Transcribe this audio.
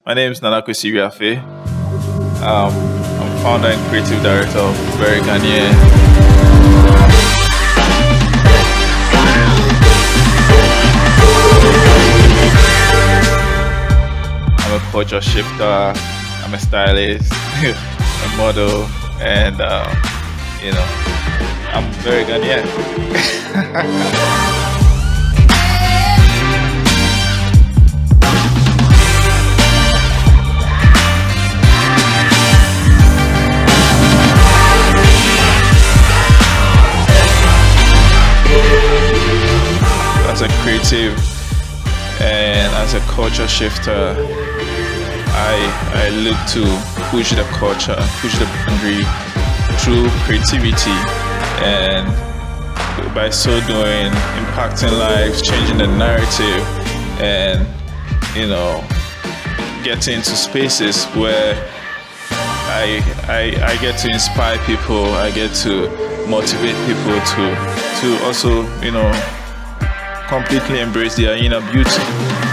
My name is Nana Kwasi Wiafe. I'm founder and creative director of Very Ghanaian. I'm a culture shifter, I'm a stylist, a model, and I'm very Ghanaian. As a creative and as a culture shifter, I look to push the culture, push the boundary through creativity, and by so doing, impacting lives, changing the narrative, and getting into spaces where I get to inspire people, I get to motivate people to also completely embrace their inner beauty.